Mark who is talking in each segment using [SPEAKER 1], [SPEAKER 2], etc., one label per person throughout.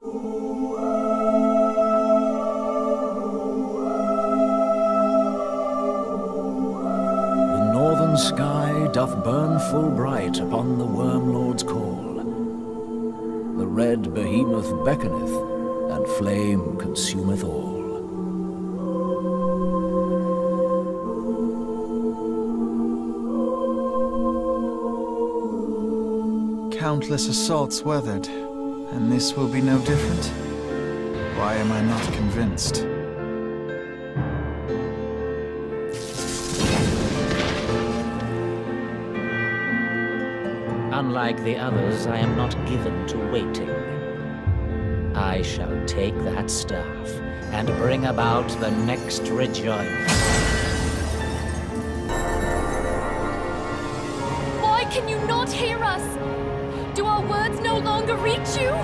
[SPEAKER 1] The northern sky doth burn full bright upon the Wormlord's call. The red behemoth beckoneth, and flame consumeth all.
[SPEAKER 2] Countless assaults weathered, and this will be no different? Why am I not convinced?
[SPEAKER 3] Unlike the others, I am not given to waiting. I shall take that staff and bring about the next rejoice.
[SPEAKER 4] Why can you not hear us? Do our words no longer reach you?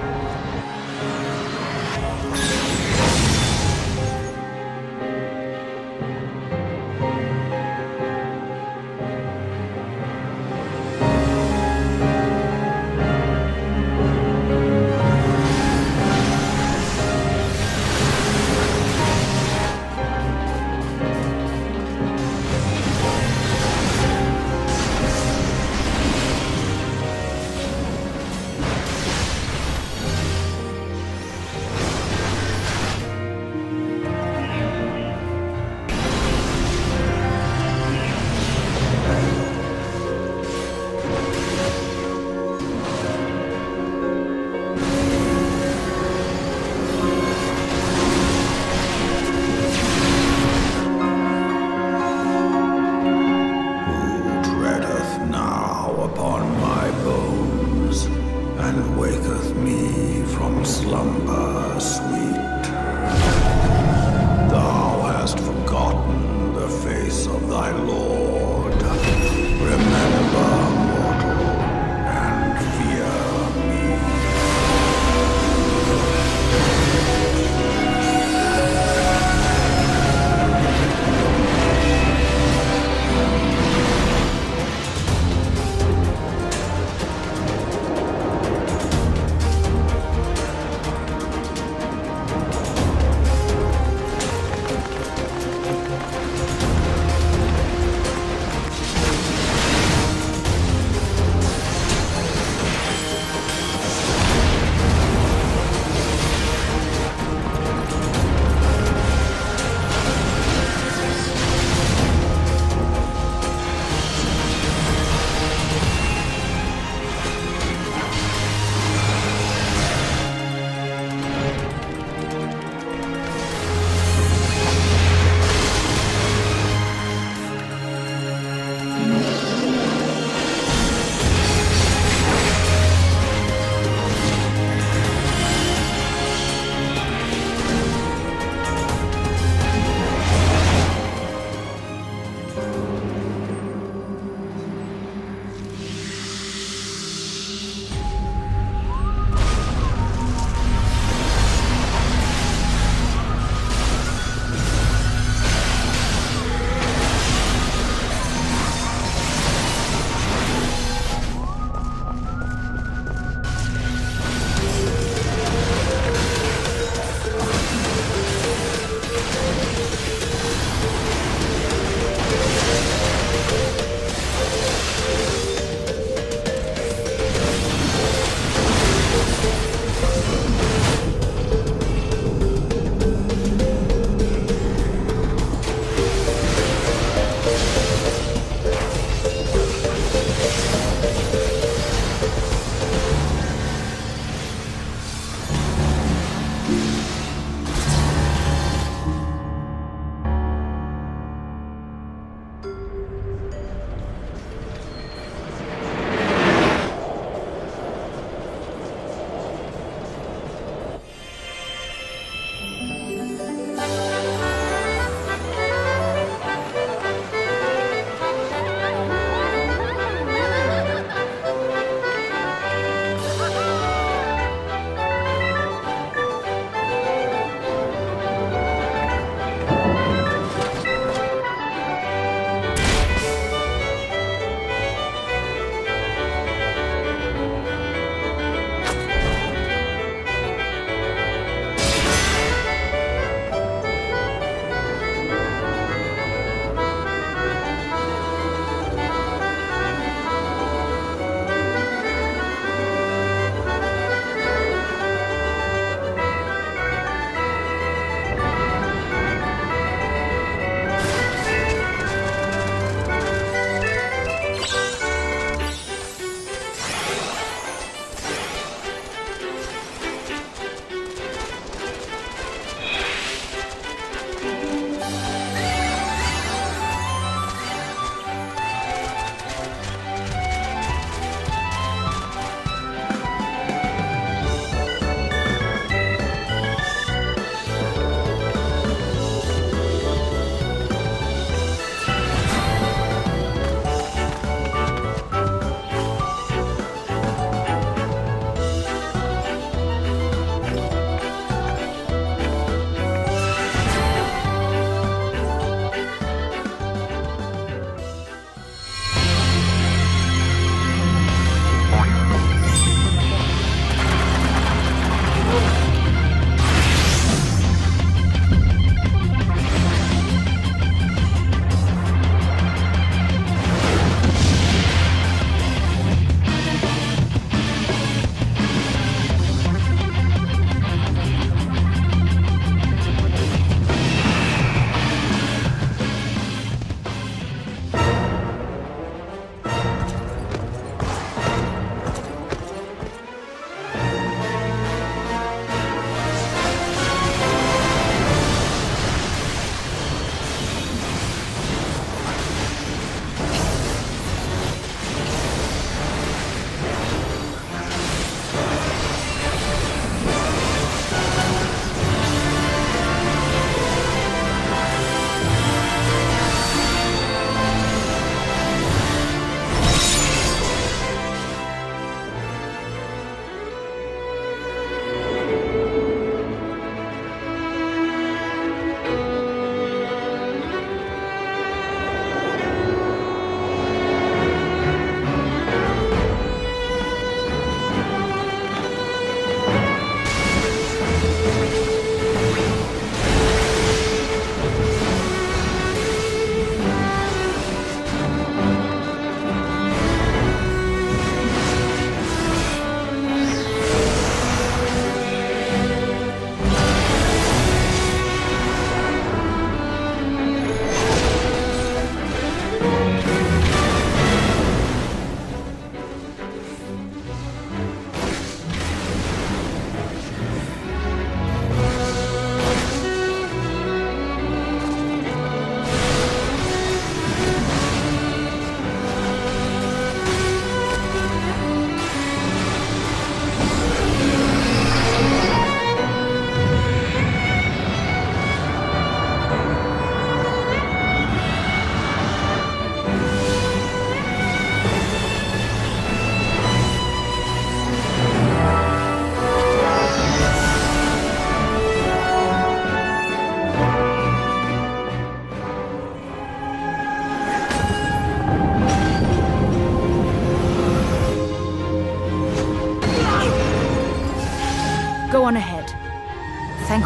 [SPEAKER 5] Slumber sweet. Thou hast forgotten the face of thy Lord. Remember, mortal, and fear me.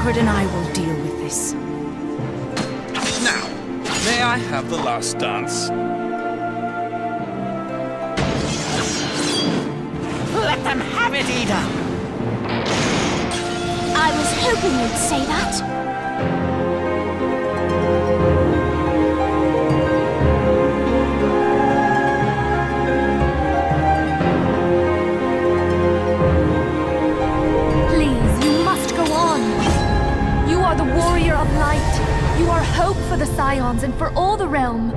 [SPEAKER 6] Concord and I will deal with this.
[SPEAKER 7] Now, may I have the last dance?
[SPEAKER 3] Let them have it, Ida!
[SPEAKER 4] I was hoping you'd say that. The warrior of light. You are hope for the Scions and for all the realm.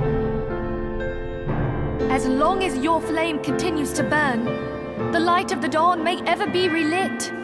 [SPEAKER 4] As long as your flame continues to burn, the light of the dawn may ever be relit.